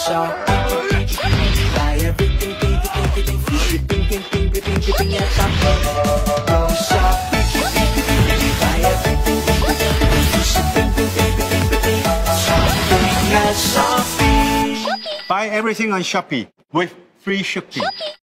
Shopee. Buy everything, free shipping, at Shopee. Go Shopee. Buy everything, free shipping, Shopee at Shopee. Buy everything on Shopee with free shipping.